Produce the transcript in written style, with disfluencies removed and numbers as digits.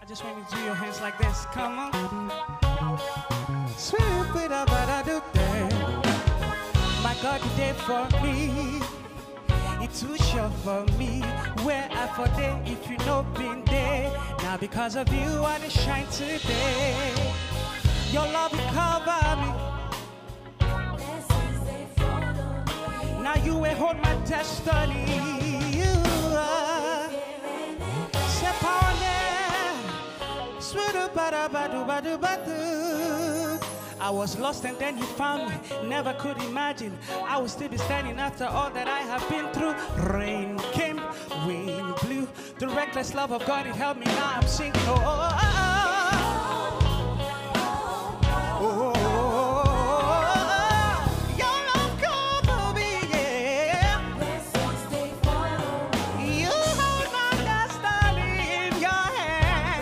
just want you to do your hands like this. Come on. Sweet bit of what I do there. My God, you did for me. It's too short for me. Where I for day if you know been there. Now because of you, I just shine today. Your love will cover me. Now you will hold my destiny. You are. I was lost and then you found me. Never could imagine I would still be standing after all that I have been through. Rain came, wind blew. The reckless love of God, it helped me. Now I'm singing